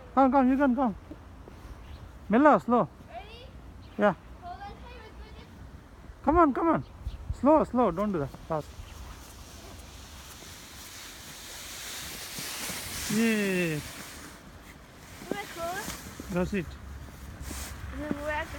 Come, come, you can come. Mella, slow. Ready? Yeah. Hold on tight with it. Come on, come on. Slow, slow. Don't do that. Fast. Yeah. Come here, close. That's it. And then we're at the